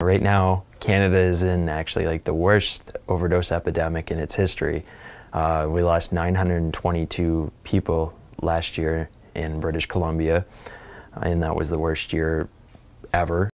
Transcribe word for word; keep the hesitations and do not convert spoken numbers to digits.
Right now, Canada is in actually like the worst overdose epidemic in its history. Uh, we lost nine hundred twenty-two people last year in British Columbia, and that was the worst year ever.